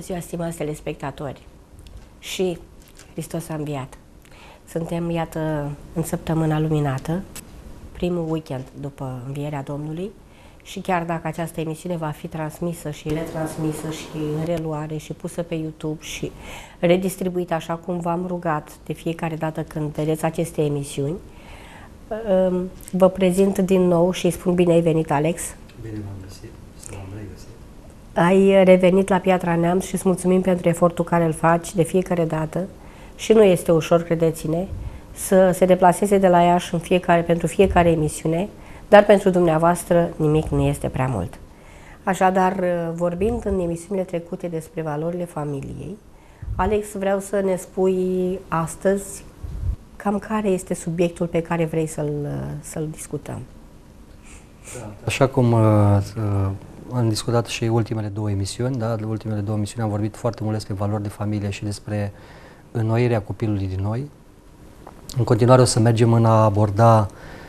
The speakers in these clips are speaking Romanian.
ziua, stimați telespectatori! Și Hristos a înviat! Suntem, iată, în săptămâna luminată, primul weekend după învierea Domnului și chiar dacă această emisiune va fi transmisă și retransmisă și în reluare și pusă pe YouTube și redistribuită așa cum v-am rugat de fiecare dată când vedeți aceste emisiuni, vă prezint din nou și îi spun bine ai venit, Alex! Bine v-am găsit, să v-am regăsit. Ai revenit la Piatra Neamț și îți mulțumim pentru efortul care îl faci de fiecare dată și nu este ușor, credeți-ne, să se deplaseze de la Iași pentru fiecare emisiune, dar pentru dumneavoastră nimic nu este prea mult. Așadar, vorbind în emisiunile trecute despre valorile familiei, Alex, vreau să ne spui astăzi cam care este subiectul pe care vrei să-l discutăm. Așa cum am discutat și ultimele două emisiuni, da? De ultimele două emisiuni am vorbit foarte mult despre valori de familie și despre înnoirea copilului din noi. În continuare o să mergem în a aborda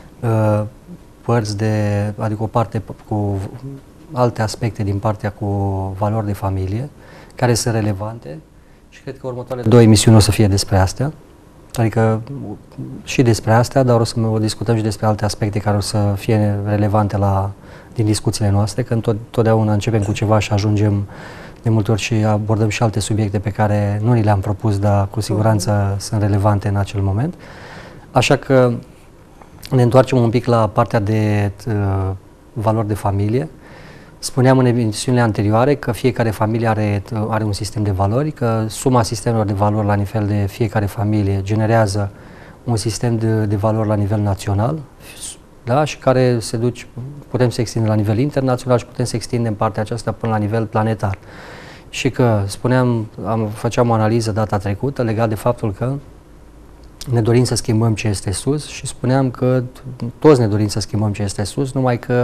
adică o parte cu alte aspecte din partea cu valori de familie, care sunt relevante și cred că următoarele două emisiuni o să fie despre astea. Adică și despre astea, dar o să discutăm și despre alte aspecte care o să fie relevante din discuțiile noastre, că totdeauna începem cu ceva și ajungem de multe ori și abordăm și alte subiecte pe care nu ni le-am propus, dar cu siguranță sunt relevante în acel moment. Așa că ne întoarcem un pic la partea de valori de familie. Spuneam în emisiunile anterioare că fiecare familie are un sistem de valori, că suma sistemelor de valori la nivel de fiecare familie generează un sistem de valori la nivel național, da? Și care putem să extindem la nivel internațional și putem să extindem partea aceasta până la nivel planetar. Și că făceam o analiză data trecută legat de faptul că ne dorim să schimbăm ce este sus și spuneam că toți ne dorim să schimbăm ce este sus, numai că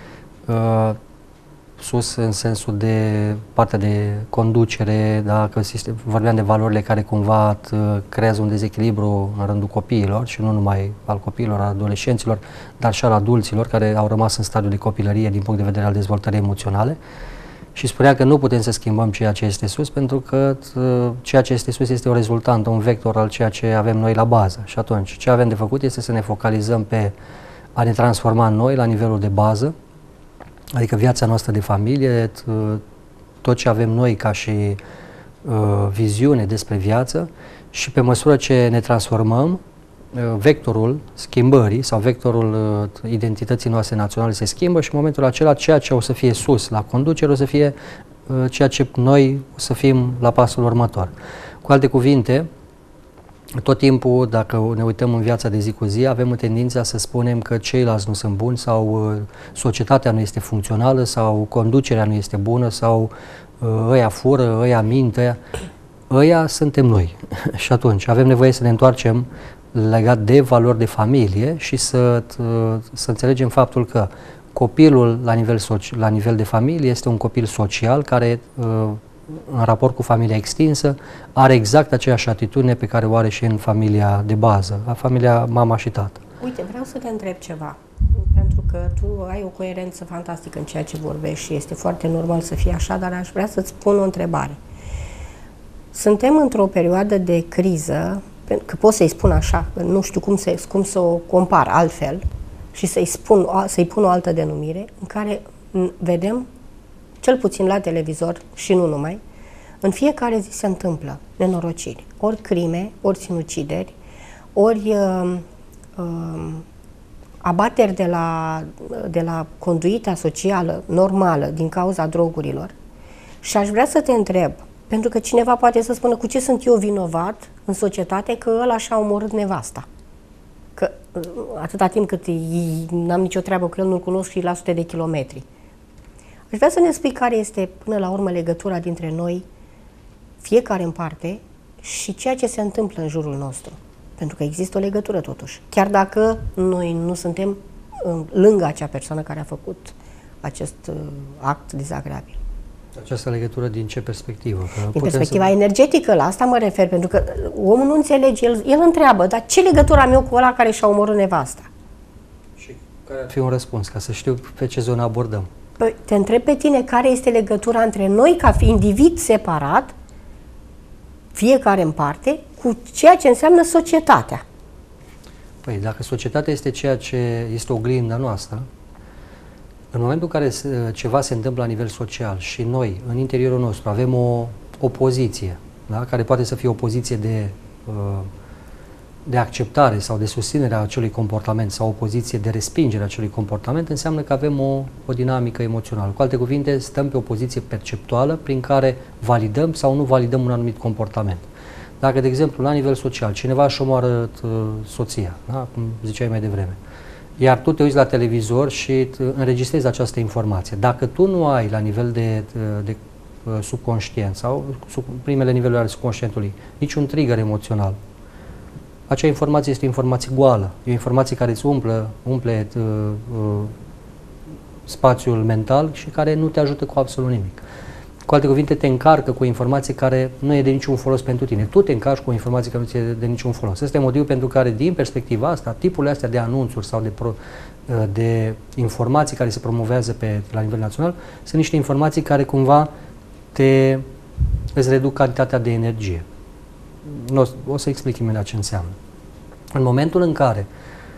sus în sensul de partea de conducere, da? Că vorbeam de valorile care cumva creează un dezechilibru în rândul copiilor și nu numai al copiilor, al adolescenților, dar și al adulților care au rămas în stadiul de copilărie din punct de vedere al dezvoltării emoționale. Și spunea că nu putem să schimbăm ceea ce este sus, pentru că ceea ce este sus este o rezultantă, un vector al ceea ce avem noi la bază. Și atunci, ce avem de făcut este să ne focalizăm pe a ne transforma noi la nivelul de bază, adică viața noastră de familie, tot ce avem noi ca și viziune despre viață și pe măsură ce ne transformăm, vectorul schimbării sau vectorul identității noastre naționale se schimbă și în momentul acela ceea ce o să fie sus la conducere o să fie ceea ce noi o să fim la pasul următor. Cu alte cuvinte, tot timpul, dacă ne uităm în viața de zi cu zi, avem tendința să spunem că ceilalți nu sunt buni sau societatea nu este funcțională sau conducerea nu este bună sau ăia fură, ăia mint, ăia suntem noi. Și atunci avem nevoie să ne întoarcem legat de valori de familie și să înțelegem faptul că copilul la nivel de familie este un copil social care în raport cu familia extinsă, are exact aceeași atitudine pe care o are și în familia de bază, familia mama și tată. Uite, vreau să te întreb ceva, pentru că tu ai o coerență fantastică în ceea ce vorbești și este foarte normal să fie așa, dar aș vrea să-ți pun o întrebare. Suntem într-o perioadă de criză, că pot să-i spun așa, că nu știu cum să o compar altfel și să-i pun o altă denumire, în care vedem, cel puțin la televizor și nu numai, în fiecare zi se întâmplă nenorociri, ori crime, ori sinucideri, ori abateri de la conduita socială normală din cauza drogurilor. Și aș vrea să te întreb, pentru că cineva poate să spună cu ce sunt eu vinovat în societate că ăla și-a omorât nevasta. Că atâta timp cât n-am nicio treabă cu el, nu-l cunosc și la sute de kilometri. Aș vrea să ne spui care este, până la urmă, legătura dintre noi, fiecare în parte, și ceea ce se întâmplă în jurul nostru. Pentru că există o legătură, totuși. Chiar dacă noi nu suntem lângă acea persoană care a făcut acest act dezagreabil. Această legătură din ce perspectivă? Din perspectiva energetică, la asta mă refer, pentru că omul nu înțelege, el întreabă, dar ce legătură am eu cu ăla care și-a omorât nevasta? Și care ar fi un răspuns, ca să știu pe ce zonă abordăm? te întreb pe tine care este legătura între noi ca fi individ separat, fiecare în parte, cu ceea ce înseamnă societatea. Păi, dacă societatea este ceea ce este oglinda noastră, în momentul în care ceva se întâmplă la nivel social și noi, în interiorul nostru, avem o opoziție, da? Care poate să fie o poziție de acceptare sau de susținere a acelui comportament sau o poziție de respingere a acelui comportament, înseamnă că avem o dinamică emoțională. Cu alte cuvinte, stăm pe o poziție perceptuală prin care validăm sau nu validăm un anumit comportament. Dacă, de exemplu, la nivel social, cineva își omoară soția, da? Cum ziceai mai devreme, iar tu te uiți la televizor și înregistrezi această informație. Dacă tu nu ai la nivel de subconștient sau sub primele niveluri ale subconștientului niciun trigger emoțional, acea informație este o informație goală, e o informație care îți umple spațiul mental și care nu te ajută cu absolut nimic. Cu alte cuvinte, te încarcă cu o informație care nu e de niciun folos pentru tine. Tu te încarci cu o informație care nu ți-e de niciun folos. Ăsta e motivul pentru care, din perspectiva asta, tipurile astea de anunțuri sau de informații care se promovează la nivel național sunt niște informații care cumva îți reduc cantitatea de energie. O să explic imediat ce înseamnă. În momentul în care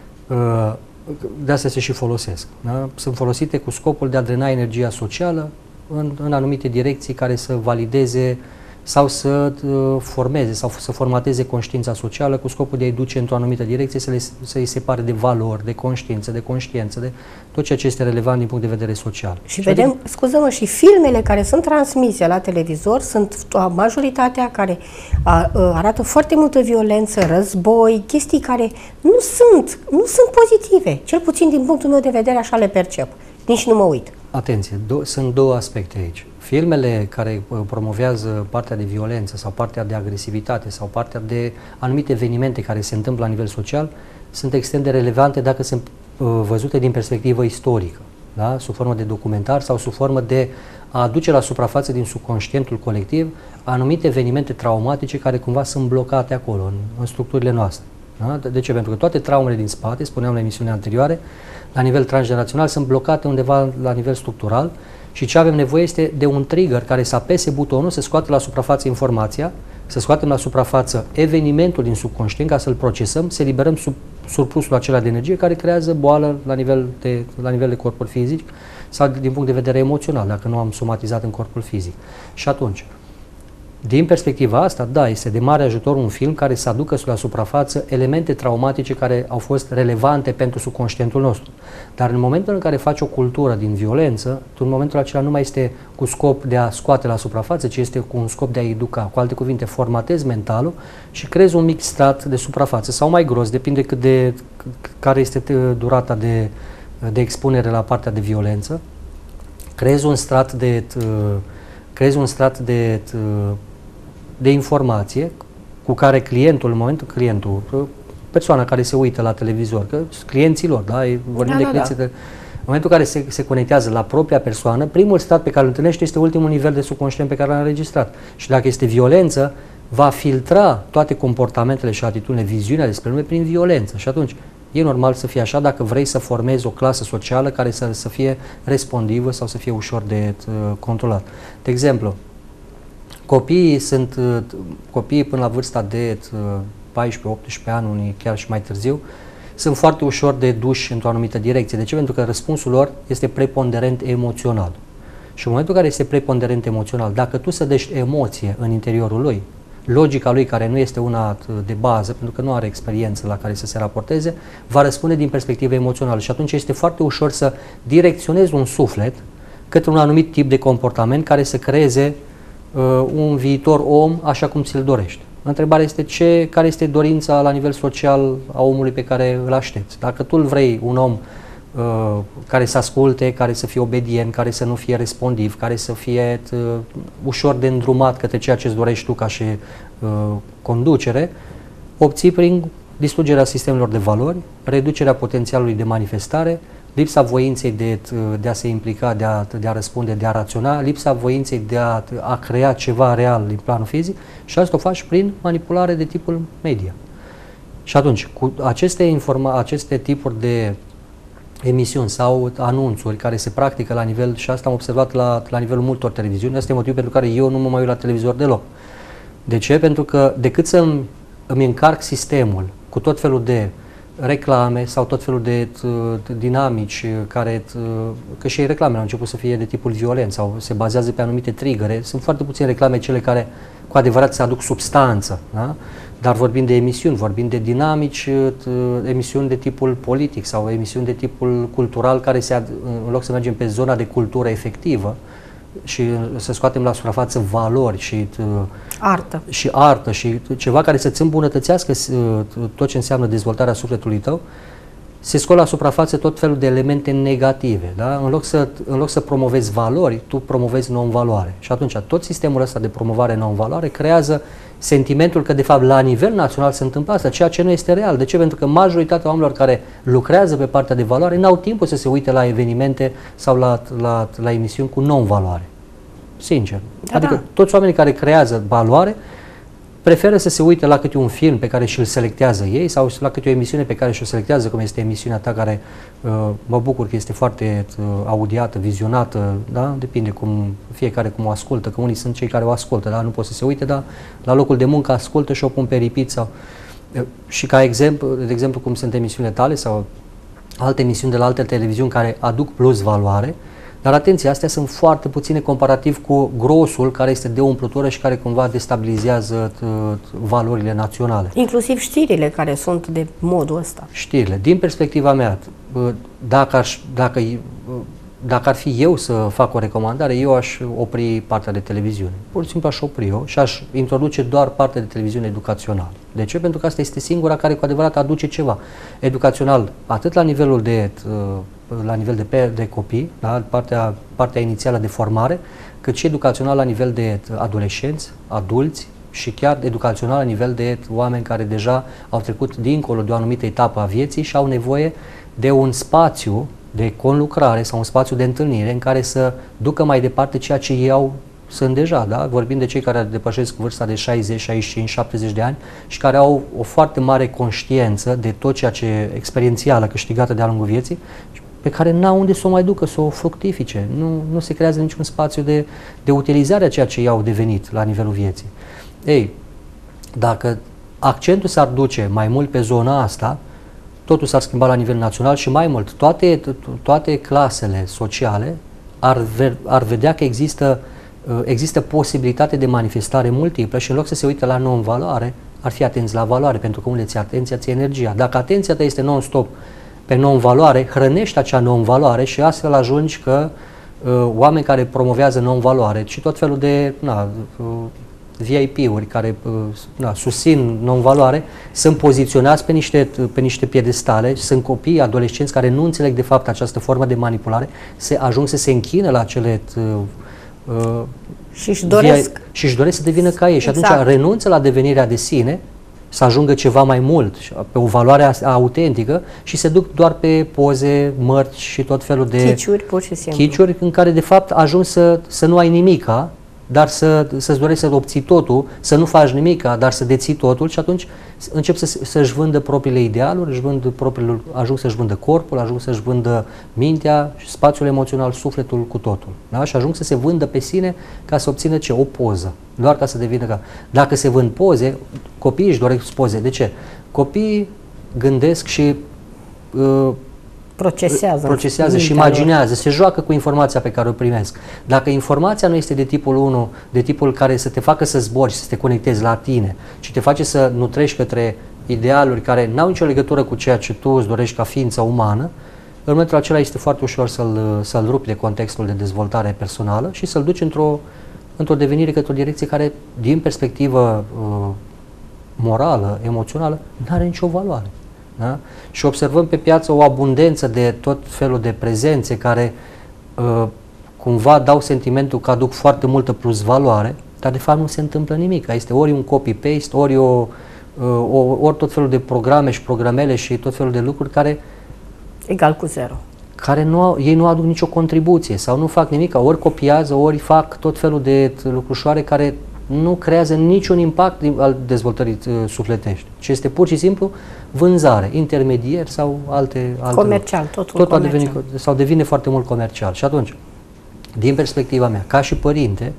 de asta se și folosesc, da? Sunt folosite cu scopul de a drena energia socială în anumite direcții care să valideze sau să formeze sau să formateze conștiința socială cu scopul de a-i duce într-o anumită direcție, să-i separe de valori, de conștiință, de conștiență, de tot ceea ce este relevant din punct de vedere social. Și vedem, scuză-mă, și filmele care sunt transmise la televizor sunt majoritatea care arată foarte multă violență, război, chestii care nu sunt pozitive. Cel puțin din punctul meu de vedere așa le percep. Nici nu mă uit. Atenție, sunt două aspecte aici. Filmele care promovează partea de violență sau partea de agresivitate sau partea de anumite evenimente care se întâmplă la nivel social sunt extrem de relevante dacă sunt văzute din perspectivă istorică, da? Sub formă de documentar sau sub formă de a aduce la suprafață din subconștientul colectiv anumite evenimente traumatice care cumva sunt blocate acolo, în structurile noastre. Da? De ce? Pentru că toate traumele din spate, spuneam la emisiunea anterioare, la nivel transgenerațional sunt blocate undeva la nivel structural și ce avem nevoie este de un trigger care să apese butonul, să scoată la suprafață informația, să scoatem la suprafață evenimentul din subconștient ca să-l procesăm, să eliberăm surplusul acela de energie care creează boală la nivel de corpul fizic sau din punct de vedere emoțional, dacă nu am somatizat în corpul fizic. Și atunci, din perspectiva asta, da, este de mare ajutor un film care să aducă la suprafață elemente traumatice care au fost relevante pentru subconștientul nostru. Dar în momentul în care faci o cultură din violență, tu în momentul acela nu mai este cu scop de a scoate la suprafață, ci este cu un scop de a educa. Cu alte cuvinte, formatezi mentalul și creezi un mic strat de suprafață sau mai gros, depinde care este durata de expunere la partea de violență. Creezi un strat de informație cu care persoana care se uită la televizor, că clienților, da? Vorbim de clienții. Da. În momentul în care se conectează la propria persoană, primul strat pe care îl întâlnește este ultimul nivel de subconștient pe care l-a înregistrat. Și dacă este violență, va filtra toate comportamentele și atitudinile, viziunea despre lume prin violență. Și atunci, e normal să fie așa dacă vrei să formezi o clasă socială care să fie respondivă sau să fie ușor de controlat. De exemplu, copiii până la vârsta de 14-18 ani, unii chiar și mai târziu, sunt foarte ușor de duși într-o anumită direcție. De ce? Pentru că răspunsul lor este preponderent emoțional. Și în momentul în care este preponderent emoțional, dacă tu sădești emoție în interiorul lui, logica lui, care nu este una de bază, pentru că nu are experiență la care să se raporteze, va răspunde din perspectivă emoțională. Și atunci este foarte ușor să direcționezi un suflet către un anumit tip de comportament care să creeze un viitor om așa cum ți-l dorești. Întrebarea este care este dorința la nivel social a omului pe care îl aștepți. Dacă tu îl vrei un om care să asculte, care să fie obedient, care să nu fie respondiv, care să fie ușor de îndrumat către ceea ce îți dorești tu ca și conducere, obții prin distrugerea sistemelor de valori, reducerea potențialului de manifestare, lipsa voinței de a se implica, de a răspunde, de a raționa, lipsa voinței de a crea ceva real din planul fizic și asta o faci prin manipulare de tipul media. Și atunci, cu aceste tipuri emisiuni sau anunțuri care se practică la nivel, și asta am observat la nivelul multor televiziuni. Asta e motivul pentru care eu nu mă mai uit la televizor deloc. De ce? Pentru că decât să îmi încarc sistemul cu tot felul de reclame sau tot felul de dinamici care, că și reclamele au început să fie de tipul violent sau se bazează pe anumite trigăre. Sunt foarte puține reclame cele care cu adevărat se aduc substanță, da? Dar vorbim de emisiuni, vorbim de dinamici, emisiuni de tipul politic sau emisiuni de tipul cultural care în loc să mergem pe zona de cultură efectivă și să scoatem la suprafață valori și artă și ceva care să-ți îmbunătățească tot ce înseamnă dezvoltarea sufletului tău, se scot la suprafață tot felul de elemente negative. Da? În loc să promovezi valori, tu promovezi non-valoare. Și atunci tot sistemul ăsta de promovare non-valoare creează sentimentul că de fapt la nivel național se întâmplă asta, ceea ce nu este real. De ce? Pentru că majoritatea oamenilor care lucrează pe partea de valoare n-au timpul să se uite la evenimente sau la emisiuni cu non-valoare. Sincer. Adică toți oamenii care creează valoare preferă să se uite la câte un film pe care și-l selectează ei sau la câte o emisiune pe care și-o selectează, cum este emisiunea ta care mă bucur că este foarte audiată, vizionată, da? Depinde fiecare cum o ascultă, că unii sunt cei care o ascultă, da? Nu pot să se uite, dar la locul de muncă ascultă și o pun pe repeat sau... Și ca exemplu, de exemplu, cum sunt emisiunile tale sau alte emisiuni de la alte televiziuni care aduc plus valoare. Dar atenție, astea sunt foarte puține comparativ cu grosul care este de umplutură și care cumva destabilizează valorile naționale. Inclusiv știrile care sunt de modul ăsta. Știrile. Din perspectiva mea, dacă ar fi eu să fac o recomandare, eu aș opri partea de televiziune. Pur și simplu aș opri-o și aș introduce doar partea de televiziune educațională. De ce? Pentru că asta este singura care cu adevărat aduce ceva educațional, atât la nivelul de copii, da? partea inițială de formare, cât și educațional la nivel de adolescenți, adulți și chiar educațional la nivel de oameni care deja au trecut dincolo de o anumită etapă a vieții și au nevoie de un spațiu de conlucrare sau un spațiu de întâlnire în care să ducă mai departe ceea ce ei sunt deja, da? Vorbim de cei care depășesc vârsta de 60, 65, 70 de ani și care au o foarte mare conștiență de tot ceea ce experiențială câștigată de-a lungul vieții, pe care n-au unde să o mai ducă, să o fructifice. Nu se creează niciun spațiu de utilizare a ceea ce i-au devenit la nivelul vieții. Ei, dacă accentul s-ar duce mai mult pe zona asta, totul s-ar schimba la nivel național și mai mult, toate clasele sociale ar vedea că există posibilitate de manifestare multiplă și în loc să se uite la non-valoare, ar fi atenți la valoare, pentru că unde ți atenția, ți energia. Dacă atenția ta este non-stop pe non-valoare, hrănești acea non-valoare și astfel ajungi că oameni care promovează non-valoare și tot felul de VIP-uri care susțin non-valoare sunt poziționați pe niște piedestale, sunt copii, adolescenți care nu înțeleg de fapt această formă de manipulare, ajung să se închină la acele și își doresc să devină ca ei și exact. Atunci renunță la devenirea de sine, să ajungă ceva mai mult, pe o valoare autentică și se duc doar pe poze, mărci și tot felul de chiciuri, pur și simplu. Chiciuri în care de fapt ajungi să nu ai nimica, dar să-ți dorești să obții totul, să nu faci nimica, dar să deții totul și atunci încep să-și vândă propriile idealuri, ajung să-și vândă corpul, ajung să-și vândă mintea, spațiul emoțional, sufletul cu totul. Da? Și ajung să se vândă pe sine ca să obțină ce? O poză. Doar ca să devină ca... Dacă se vând poze, copiii își doresc poze. De ce? Copiii gândesc și procesează și imaginează, se joacă cu informația pe care o primesc. Dacă informația nu este de tipul 1, de tipul care să te facă să zbori și să te conectezi la tine, ci te face să nutrești către idealuri care n-au nicio legătură cu ceea ce tu îți dorești ca ființă umană, în momentul acela este foarte ușor să-l rupi de contextul de dezvoltare personală și să-l duci într-o devenire către o direcție care, din perspectivă morală, emoțională, nu are nicio valoare. Da? Și observăm pe piață o abundență de tot felul de prezențe care cumva dau sentimentul că aduc foarte multă plus valoare, dar de fapt nu se întâmplă nimic. Este ori un copy-paste, ori tot felul de programe și programele și tot felul de lucruri care egal cu zero. Care ei nu aduc nicio contribuție sau nu fac nimic, ori copiază, ori fac tot felul de lucrușoare care nu creează niciun impact al dezvoltării sufletești, ci este pur și simplu vânzare, intermedieri sau alte comercial, totul comercial. Sau devine foarte mult comercial. Și atunci, din perspectiva mea, ca și părinte,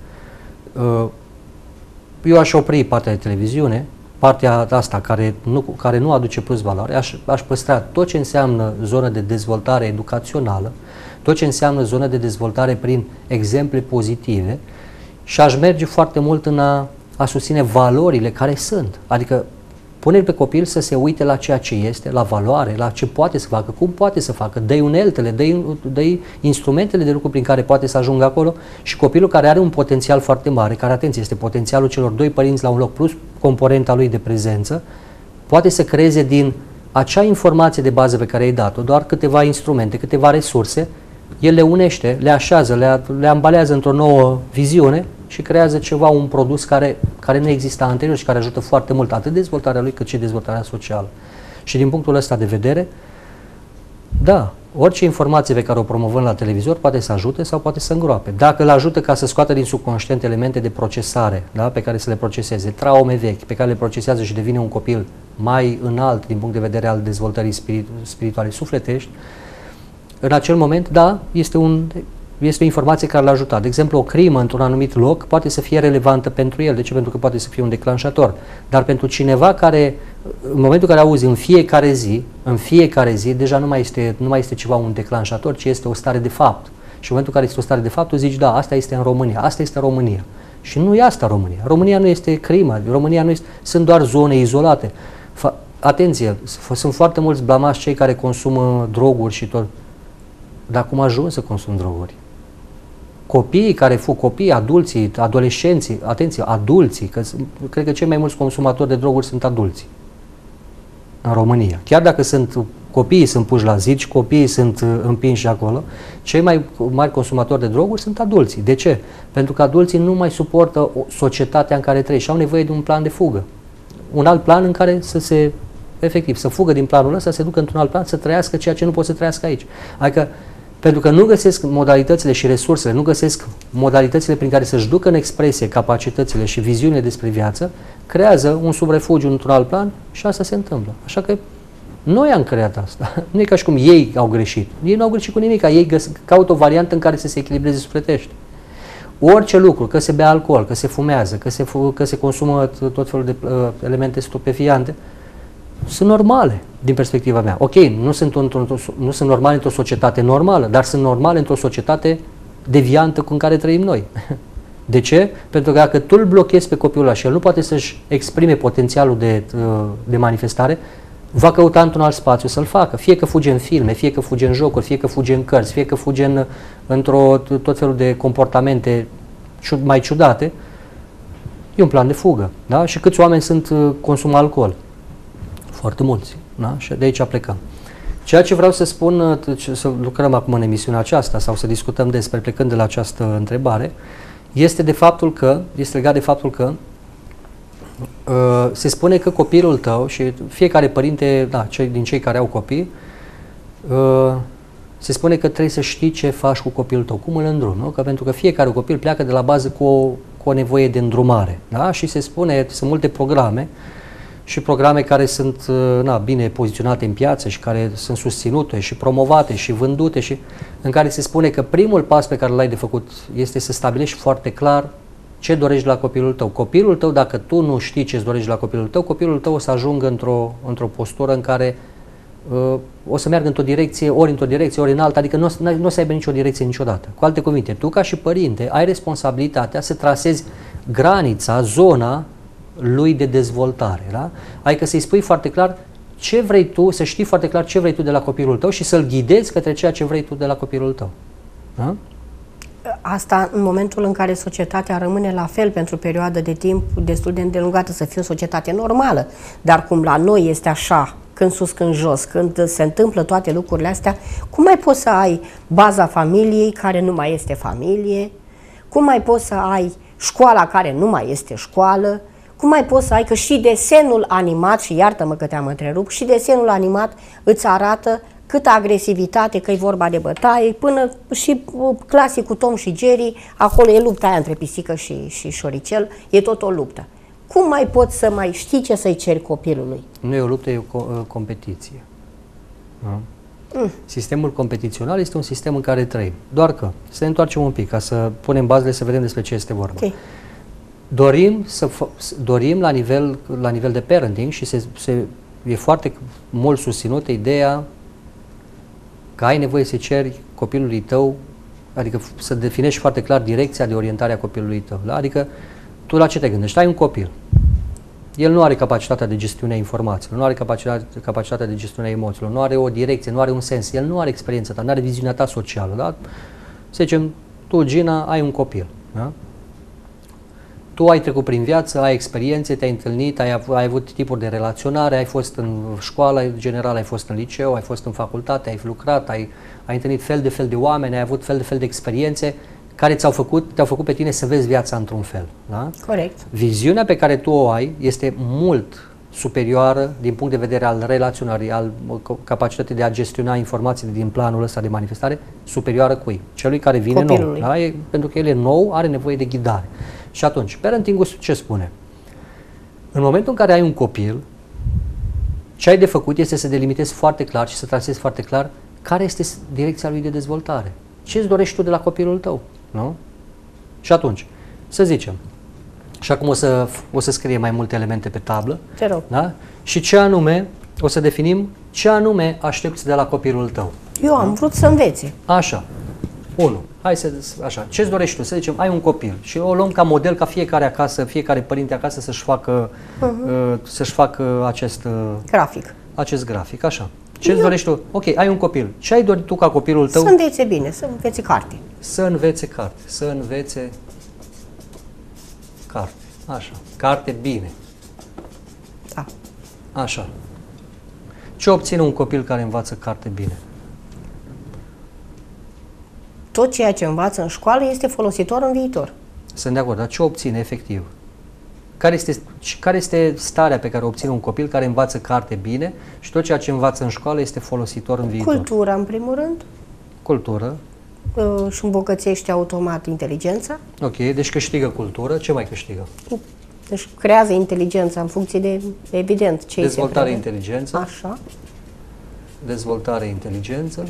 eu aș opri partea de televiziune, partea asta care nu aduce plus valoare, aș păstra tot ce înseamnă zonă de dezvoltare educațională, tot ce înseamnă zonă de dezvoltare prin exemple pozitive și aș merge foarte mult în a susține valorile care sunt. Adică pune-l pe copil să se uite la ceea ce este, la valoare, la ce poate să facă, cum poate să facă, dă-i uneltele, dă-i instrumentele de lucru prin care poate să ajungă acolo și copilul care are un potențial foarte mare, care, atenție, este potențialul celor doi părinți la un loc plus componenta lui de prezență, poate să creeze din acea informație de bază pe care ai dat-o, doar câteva instrumente, câteva resurse, el le unește, le așează, le ambalează într-o nouă viziune și creează ceva, un produs care nu exista anterior și care ajută foarte mult atât dezvoltarea lui cât și dezvoltarea socială. Și din punctul ăsta de vedere, da, orice informație pe care o promovăm la televizor poate să ajute sau poate să îngroape. Dacă îl ajută ca să scoată din subconștient elemente de procesare, da, pe care să le proceseze, traume vechi, pe care le procesează și devine un copil mai înalt din punct de vedere al dezvoltării spirituale sufletești, în acel moment, da, este o informație care l-a ajutat. De exemplu, o crimă într-un anumit loc poate să fie relevantă pentru el. De ce? Pentru că poate să fie un declanșator. Dar pentru cineva care, în momentul în care auzi în fiecare zi, deja nu mai este ceva un declanșator, ci este o stare de fapt. Și în momentul în care este o stare de fapt, tu zici, da, asta este în România, asta este România. Și nu e asta România. România nu este crimă, România nu este, sunt doar zone izolate. Atenție, sunt foarte mulți blamași cei care consumă droguri și tot. Dar cum ajung să consum droguri? Copiii, adulții, adolescenții, atenție, adulții, că cred că cei mai mulți consumatori de droguri sunt adulții în România. Chiar dacă copiii sunt puși la zid și copiii sunt împinși acolo, cei mai mari consumatori de droguri sunt adulții. De ce? Pentru că adulții nu mai suportă societatea în care trăiesc și au nevoie de un plan de fugă. Un alt plan în care să fugă din planul ăsta, să se ducă într-un alt plan, să trăiască ceea ce nu pot să trăiască aici. Adică, pentru că nu găsesc modalitățile și resursele, nu găsesc modalitățile prin care să-și ducă în expresie capacitățile și viziunile despre viață, creează un subrefugiu într-un alt plan și asta se întâmplă. Așa că noi am creat asta. Nu e ca și cum ei au greșit. Ei nu au greșit cu nimic. Ei caută o variantă în care să se echilibreze sufletește. Orice lucru, că se bea alcool, că se fumează, că se consumă tot felul de elemente stupefiante, sunt normale din perspectiva mea. Ok, nu sunt normale într-o societate normală, dar sunt normale într-o societate deviantă cu care trăim noi. De ce? Pentru că dacă tu îl blochezi pe copilul ăla și el nu poate să-și exprime potențialul de manifestare, va căuta într-un alt spațiu să-l facă. Fie că fuge în filme, fie că fuge în jocuri, fie că fuge în cărți, fie că fuge tot felul de comportamente mai ciudate. E un plan de fugă. Da? Și câți oameni consumă alcool? Foarte mulți. Da? Și de aici plecăm. Ceea ce vreau să spun, să lucrăm acum în emisiunea aceasta sau să discutăm despre, plecând de la această întrebare, este legat de faptul că se spune că copilul tău și fiecare părinte, da, din cei care au copii, se spune că trebuie să știi ce faci cu copilul tău, cum îl îndrumi, nu? Că pentru că fiecare copil pleacă de la bază cu o nevoie de îndrumare, da? Și se spune, sunt multe programe și programe care sunt bine poziționate în piață și care sunt susținute și promovate și vândute și în care se spune că primul pas pe care l-ai de făcut este să stabilești foarte clar ce dorești la copilul tău. Copilul tău, dacă tu nu știi ce-ți dorești la copilul tău o să ajungă într-o postură în care o să meargă într-o direcție, ori în alta, adică nu o să aibă nicio direcție niciodată. Cu alte cuvinte, tu ca și părinte ai responsabilitatea să trasezi granița, zona lui de dezvoltare. Da? Adică să-i spui foarte clar ce vrei tu, să știi foarte clar ce vrei tu de la copilul tău și să-l ghidezi către ceea ce vrei tu de la copilul tău. Da? Asta în momentul în care societatea rămâne la fel pentru o perioadă de timp destul de îndelungată, să fie o societate normală. Dar cum la noi este așa, când sus, când jos, când se întâmplă toate lucrurile astea, cum mai poți să ai baza familiei care nu mai este familie? Cum mai poți să ai școala care nu mai este școală? Cum mai poți să ai că și desenul animat, și iartă-mă că te-am întrerupt, și desenul animat îți arată câtă agresivitate, că e vorba de bătaie, până și clasicul Tom și Jerry, acolo e lupta aia între pisică și șoricel, e tot o luptă. cum mai poți să mai știi ce să-i ceri copilului? Nu e o luptă, e o competiție. Da? Sistemul competițional este un sistem în care trăim. Doar că, să ne întoarcem un pic, ca să punem bazele, să vedem despre ce este vorba. Okay. Dorim la nivel de parenting și e foarte mult susținută ideea că ai nevoie să ceri copilului tău, adică să definești foarte clar direcția de orientare a copilului tău. Da? Adică tu la ce te gândești? Ai un copil. El nu are capacitatea de gestiune a informațiilor, nu are capacitatea de gestiune a emoțiilor, nu are o direcție, nu are un sens, el nu are experiența ta, nu are viziunea ta socială. Da? Să zicem, tu, Gina, ai un copil. Da? Tu ai trecut prin viață, ai experiențe, te-ai întâlnit, ai avut tipuri de relaționare, ai fost în școală general, ai fost în liceu, ai fost în facultate, ai lucrat, ai întâlnit fel de oameni, ai avut fel de experiențe care te-au făcut pe tine să vezi viața într-un fel. Da? Corect. Viziunea pe care tu o ai este mult superioară din punct de vedere al relaționării, al capacității de a gestiona informațiile din planul ăsta de manifestare, superioară cui? Celui care vine copilului. nou. Da? Pentru că el e nou, are nevoie de ghidare. Și atunci, parenting-ul ce spune? În momentul în care ai un copil, ce ai de făcut este să delimitezi foarte clar și să trasezi foarte clar care este direcția lui de dezvoltare. Ce îți dorești tu de la copilul tău? Nu? Și atunci, să zicem, și acum o să scrie mai multe elemente pe tablă. Te rog. Da? Și ce anume, o să definim ce anume aștepți de la copilul tău. Eu am vrut să învețe. Așa. 1. Așa. Ce-ți dorești tu? Să zicem, ai un copil și o luăm ca model ca fiecare acasă, fiecare părinte acasă să-și facă acest grafic. Așa. Ce-ți dorești tu? Ok, ai un copil. Ce ai dorit tu ca copilul tău? Să învețe bine, să învețe carte. Să învețe carte. Să învețe carte. Așa. Carte bine. Da. Așa. Ce obține un copil care învață carte bine? Tot ceea ce învață în școală este folositor în viitor. Sunt de acord, dar ce obține efectiv? Care este starea pe care o obține un copil care învață carte bine și tot ceea ce învață în școală este folositor în viitor? Cultura, în primul rând. Cultură. Și îmbogățește automat inteligența. Ok, deci câștigă cultură. Ce mai câștigă? Deci creează inteligența în funcție de, evident, ce dezvoltare inteligență. Așa. Dezvoltare inteligență.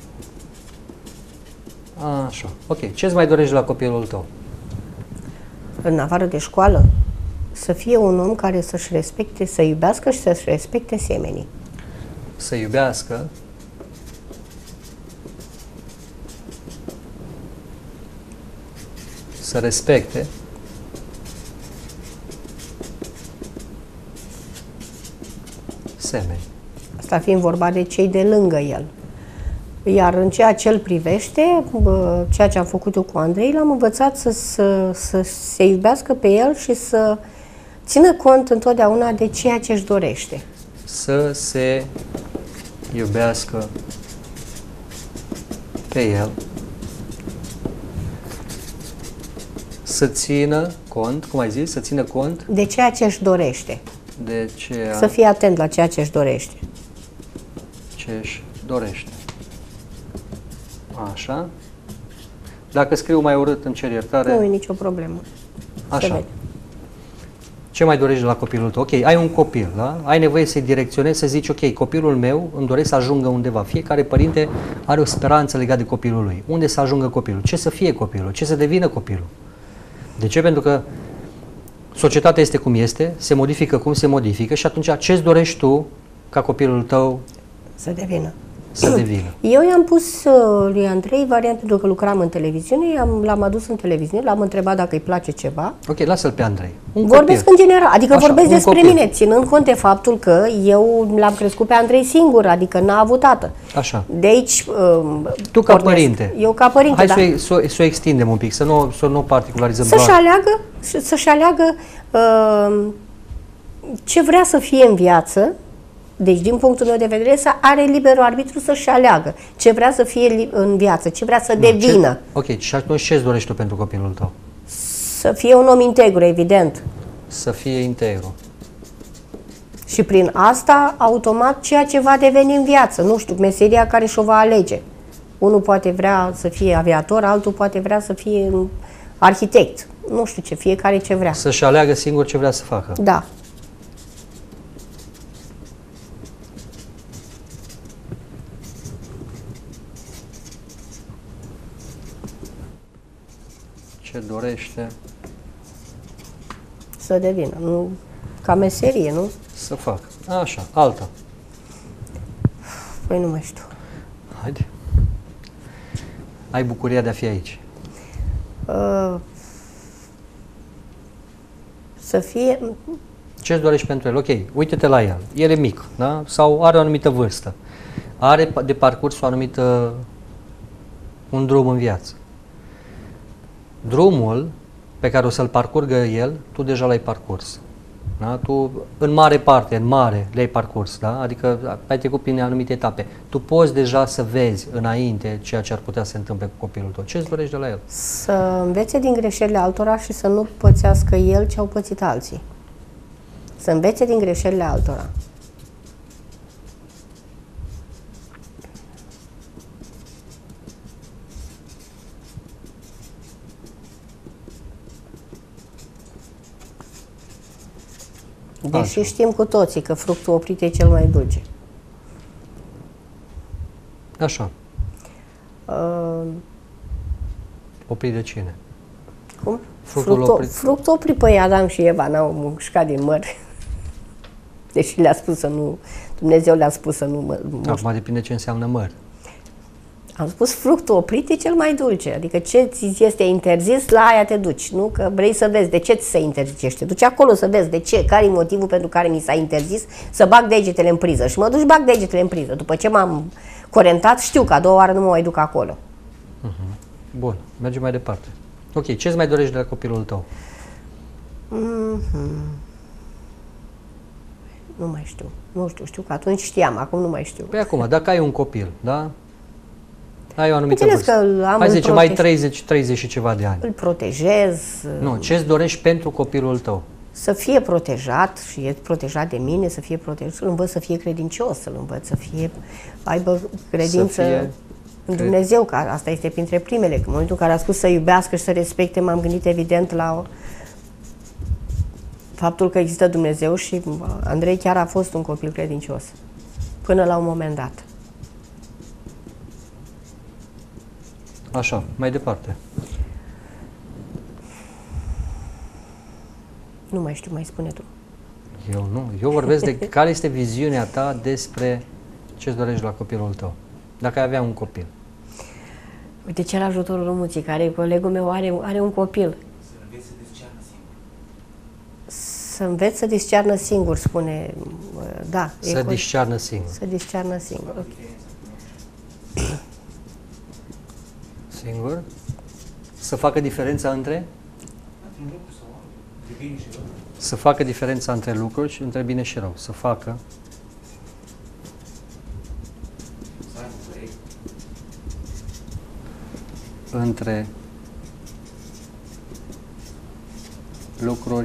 Așa. Ok. Ce îți mai dorești la copilul tău? În afară de școală, să fie un om care să-și respecte, să iubească și să-și respecte semenii. Să iubească, să respecte, semeni. Asta fiind vorba de cei de lângă el. Iar în ceea ce îl privește, ceea ce am făcut eu cu Andrei, l-am învățat să se iubească pe el și să țină cont întotdeauna de ceea ce își dorește. Să se iubească pe el, să țină cont, cum ai zis, să țină cont de ceea ce își dorește. De ceea să fie atent la ceea ce își dorește. Ce își dorește. Așa. Dacă scriu mai urât, îmi cer iertare. Nu e nicio problemă. Așa. Ce mai dorești de la copilul tău? Ok, ai un copil, da? Ai nevoie să-i direcționezi, să zici, ok, copilul meu îmi doresc să ajungă undeva. Fiecare părinte are o speranță legată de copilul lui. Unde să ajungă copilul? Ce să fie copilul? Ce să devină copilul? De ce? Pentru că societatea este cum este, se modifică cum se modifică și atunci ce-ți dorești tu ca copilul tău să devină? Eu i-am pus lui Andrei variante, pentru că lucram în televiziune, l-am adus în televiziune, l-am întrebat dacă îi place ceva. Ok, lasă-l pe Andrei. Vorbesc în general, adică vorbesc despre mine, ținând cont de faptul că eu l-am crescut pe Andrei singur, adică n-a avut tată. Așa. De aici tu ca părinte. Eu ca părinte, hai să o extindem un pic, să nu particularizăm. Să-și aleagă ce vrea să fie în viață. Deci, din punctul meu de vedere, să are liberul arbitru să-și aleagă ce vrea să fie în viață, ce vrea să devină. Ok, și atunci ce-ți dorești tu pentru copilul tău? Să fie un om integru, evident. Să fie integru. Și prin asta, automat, ceea ce va deveni în viață. Nu știu, meseria care și-o va alege. Unul poate vrea să fie aviator, altul poate vrea să fie arhitect, nu știu ce, fiecare ce vrea. Să-și aleagă singur ce vrea să facă. Da. Ce dorește Să devină, nu ca meserie, nu? să facă. Așa, alta. Păi nu mai știu. Haide. Ai bucuria de a fi aici. Să fie, Ce-ți dorești pentru el? Ok, uite-te la el. El e mic, da? Sau are o anumită vârstă. Are de parcurs un drum în viață. Drumul pe care o să-l parcurgă el, tu deja l-ai parcurs. Da? Tu, în mare le-ai parcurs, da? Adică ai trecut prin anumite etape. Tu poți deja să vezi înainte ceea ce ar putea să se întâmple cu copilul tău. Ce îți dorești de la el? să învețe din greșelile altora și să nu pățească el ce au pățit alții. Să învețe din greșelile altora. Deși știm cu toții că fructul oprit e cel mai dulce. Așa. Oprit de cine? Cum? Fructul Fructul oprit, păi Adam și Eva n-au mușcat din măr. Deși le-a spus să nu, Dumnezeu le-a spus să nu mușcă. Acum depinde ce înseamnă măr. Am spus fructul oprit e cel mai dulce. Adică ce ți este interzis, la aia te duci. Nu? Că vrei să vezi de ce ți se interzice. Te duci acolo să vezi de ce, care e motivul pentru care mi s-a interzis să bag degetele în priză. Și mă duc și bag degetele în priză. După ce m-am corentat, știu că a doua oară nu mă mai duc acolo. Bun, mergem mai departe. Ok, ce îți mai dorești de la copilul tău? Nu mai știu. Nu știu, știu că atunci știam, acum nu mai știu. Păi acum, dacă ai un copil, da? Ai o anumită Înțeles vârstă. că am Hai îl zice, mai 30 și ceva de ani. Îl protejez. Nu, ce îți dorești pentru copilul tău? Să fie protejat și e protejat de mine, să fie protejat, să-l învăț să fie credincios, să-l învăț să aibă credință în Dumnezeu, că asta este printre primele. Că în momentul în care a spus să iubească și să respecte, m-am gândit evident la faptul că există Dumnezeu și Andrei chiar a fost un copil credincios, până la un moment dat. Așa, mai departe. Nu mai știu, mai spune tu. Eu nu. Eu vorbesc de care este viziunea ta despre ce-ți dorești la copilul tău. Dacă ai avea un copil. Uite, cel ajutorul Rumuții, care colegul meu are un copil. Să înveți să discearnă singur, spune. Da. Să discearnă singur. Să discearnă singur. Okay. Singur? Să facă diferența între? Să facă diferența între lucruri și între bine și rău. Să facă între lucruri.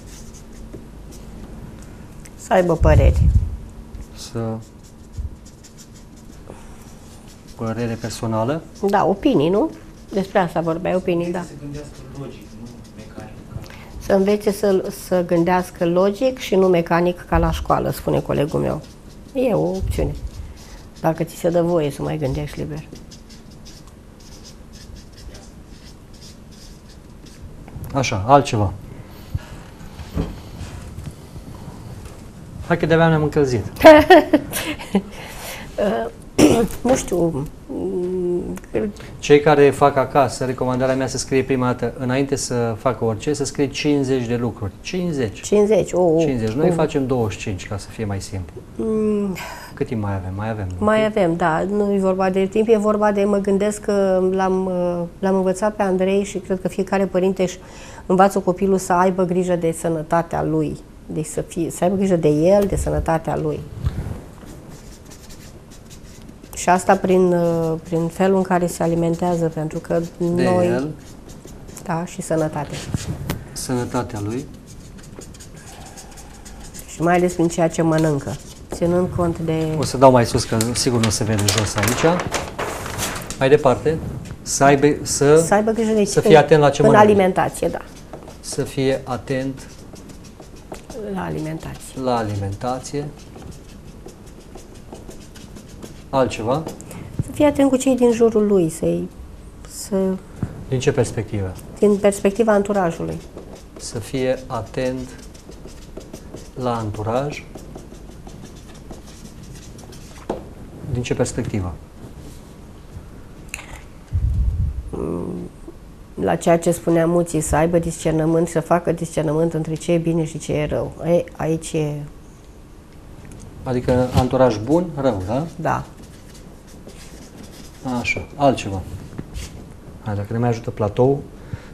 Să aibă păreri. Părere personală? Da, opinii, nu? Despre asta vorbeai, opinii, da. Să gândească logic, nu mecanic. Să învețe să gândească logic și nu mecanic ca la școală, spune colegul meu. E o opțiune. Dacă ți se dă voie să mai gândești liber. Așa, altceva. Hai că de-abia ne-am încălzit. Nu știu. Cei care fac acasă, recomandarea mea să scrie prima dată, înainte să facă orice, să scrie 50 de lucruri. 50. 50. 50. Noi facem 25 ca să fie mai simplu. Cât timp mai avem? Mai avem. Mai avem, da. Nu e vorba de timp, e vorba de, mă gândesc că l-am învățat pe Andrei și cred că fiecare părinte își învață copilul să aibă grijă de sănătatea lui. Deci să aibă grijă de el, de sănătatea lui. Și asta prin felul în care se alimentează, pentru că de noi... el. Da, și sănătatea. Sănătatea lui. Și mai ales prin ceea ce mănâncă, ținând cont de... O să dau mai sus, că sigur nu se vede jos aici. Mai departe. Să aibă grijă de să fie atent la ce în mănâncă. alimentație, da. Să fie atent la alimentație. La alimentație. Altceva? Să fie atent cu cei din jurul lui, Din ce perspectivă? Din perspectiva anturajului. Să fie atent la anturaj. Din ce perspectivă? La ceea ce spunea Muții, să aibă discernământ și să facă discernământ între ce e bine și ce e rău. Aici e... Adică anturaj bun, rău, da? Da. Așa, altceva. Hai, dacă ne mai ajută platou.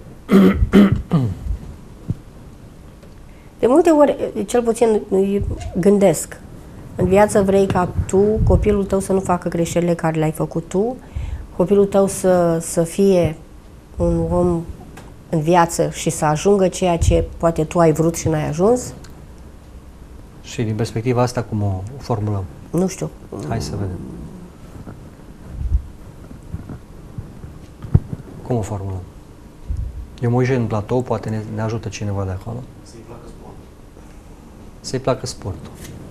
De multe ori, cel puțin gândesc, în viață vrei ca tu, copilul tău să nu facă greșelile care le-ai făcut tu, copilul tău să fie un om în viață și să ajungă ceea ce poate tu ai vrut și n-ai ajuns? Și din perspectiva asta cum o formulăm? Nu știu. Hai să vedem. Cum o formulăm? Eu mă uit în platou, poate ne ajută cineva de acolo. Să-i placă sportul. Să-i placă sportul.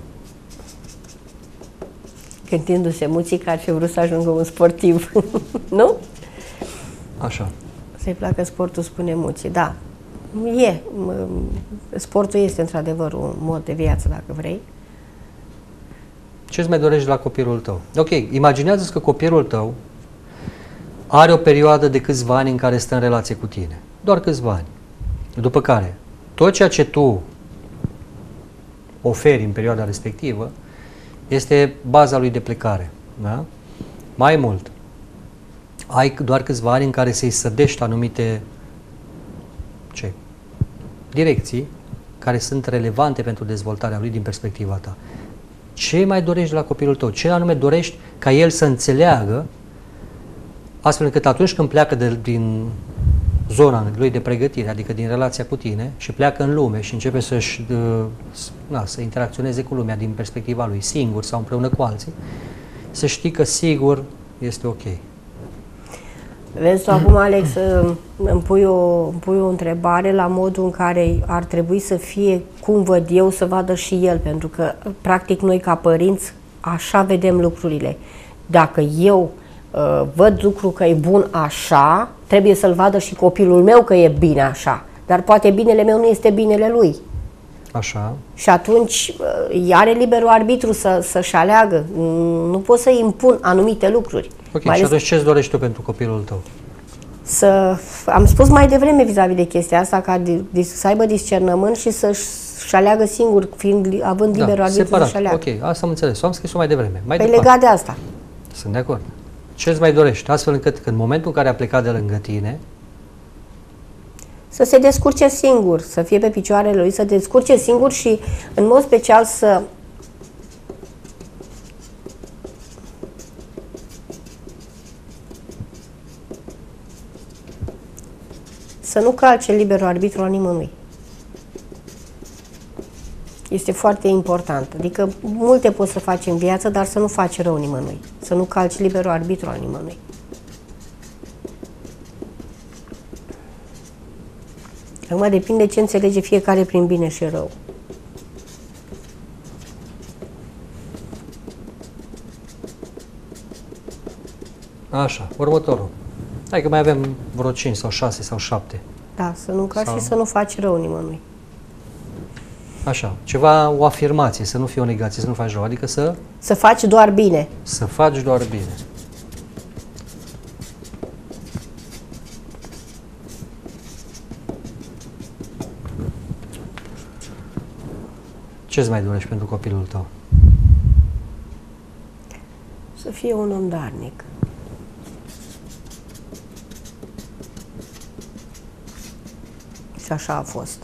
Gândindu-se Muții că ar fi vrut să ajungă un sportiv, nu? Așa. Să-i placă sportul, spune Muții, da. Sportul este într-adevăr un mod de viață, dacă vrei. Ce-ți mai dorești la copilul tău? Ok, imaginează-ți că copilul tău are o perioadă de câțiva ani în care stă în relație cu tine. Doar câțiva ani. După care, tot ceea ce tu oferi în perioada respectivă este baza lui de plecare. Da? Mai mult, ai doar câțiva ani în care să-i sădești anumite direcții care sunt relevante pentru dezvoltarea lui din perspectiva ta. Ce mai dorești de la copilul tău? Ce anume dorești ca el să înțeleagă, astfel încât atunci când pleacă din zona lui de pregătire, adică din relația cu tine, și pleacă în lume și începe să interacționeze cu lumea din perspectiva lui, singur sau împreună cu alții, să știi că sigur este ok. Vezi tu acum, Alex, îmi pui o întrebare la modul în care ar trebui să fie, cum văd eu, să vadă și el, pentru că, practic, noi ca părinți așa vedem lucrurile. Dacă eu văd lucru că e bun așa, trebuie să-l vadă și copilul meu că e bine așa, dar poate binele meu nu este binele lui. Așa. Și atunci are liberul arbitru să-și aleagă. Nu pot să-i impun anumite lucruri. Ok, și atunci ce-ți dorești tu pentru copilul tău? Am spus mai devreme vis-a-vis de chestia asta, ca să aibă discernământ și să-și aleagă singur, având liberul arbitru separat. să-și aleagă. Ok, asta am înțeles. Am scris-o mai devreme. Mai Păi departe. legat de asta. Sunt de acord. Ce-ți mai dorești? Astfel încât în momentul în care a plecat de lângă tine, să se descurce singur, să fie pe picioarele lui, să se descurce singur și, în mod special, să nu calce liberul arbitru al nimănui. Este foarte important. Adică multe poți să faci în viață, dar să nu faci rău nimănui. Să nu calci liberul arbitru al nimănui. Acum depinde ce înțelege fiecare prin bine și rău. așa, următorul. Hai că mai avem vreo 5 sau 6 sau 7. Da, să nu calci și să nu faci rău nimănui. Așa, ceva, o afirmație, să nu fie o negație, să nu faci rău, adică să faci doar bine. Să faci doar bine. Ce-ți mai dorești pentru copilul tău? Să fie un om darnic. Și așa a fost.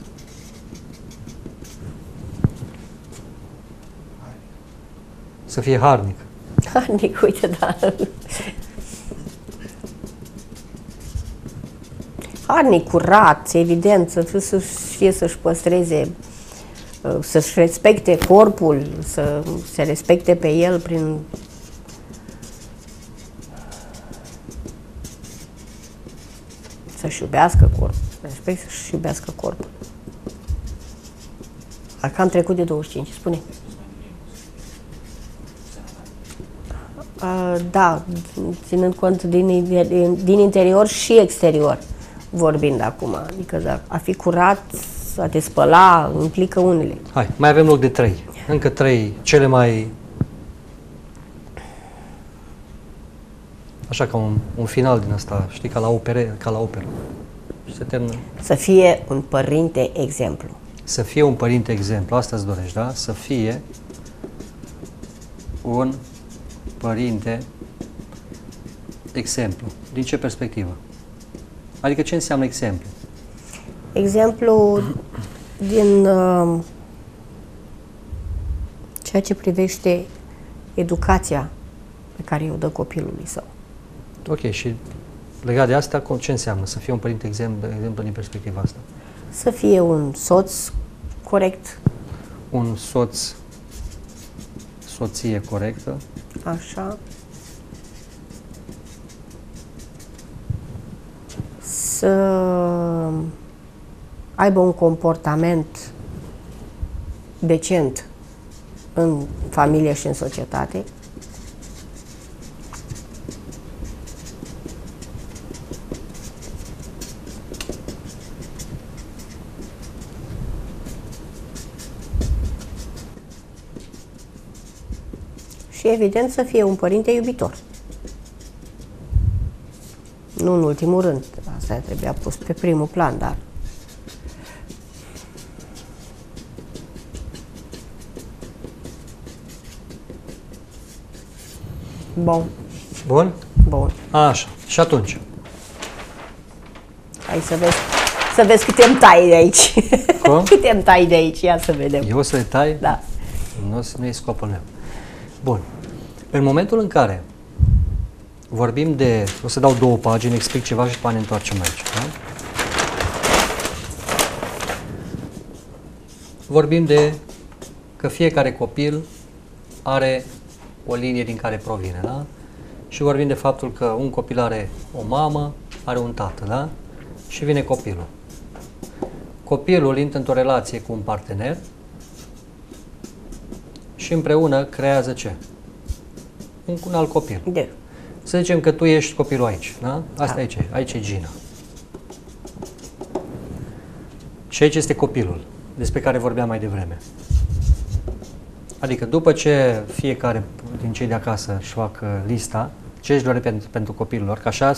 Să fie harnic. Harnic, uite, da. Harnic, curat, evident, să fie să-și păstreze, să-și respecte corpul, să se respecte pe el prin Să-și iubească corpul. Respect să-și iubească corpul. Dacă am trecut de 25, spune. Da, ținând cont din interior și exterior, vorbind acum. Adică a fi curat, a te spăla, implică unele. Hai, mai avem loc de 3. Încă 3, cele mai... Așa ca un final din asta, știi, ca la operă. Și se termină. Să fie un părinte exemplu. Să fie un părinte exemplu, asta îți dorești, da? Să fie un părinte exemplu. Din ce perspectivă? Adică ce înseamnă exemplu? Exemplu din ceea ce privește educația pe care o dă copilului său. Ok, și legat de asta, ce înseamnă să fie un părinte exemplu din perspectiva asta? Să fie un soț corect. Un soție corectă. Așa. Să aibă un comportament decent în familie și în societate. Și evident să fie un părinte iubitor. Nu în ultimul rând, asta trebuia pus pe primul plan, dar... Bun. Bun? Bun. Așa. Și atunci? Hai să vezi câte îmi tai de aici. Cum? Câte îmi tai de aici, ia să vedem. Eu o să le tai? Da. Nu e scopul meu. Bun. În momentul în care vorbim de... O să dau 2 pagini, explic ceva și după ne întoarcem aici. Da? Vorbim de că fiecare copil are o linie din care provine, da? Și vorbim de faptul că un copil are o mamă, are un tată, da? Și vine copilul. Copilul intră într-o relație cu un partener și împreună creează ce? Un alt copil. De. Să zicem că tu ești copilul aici, da? Asta Da. aici e Gina. Și aici este copilul, despre care vorbeam mai devreme. Adică după ce fiecare din cei de acasă își fac lista, ce își doare pentru copilul lor, că așa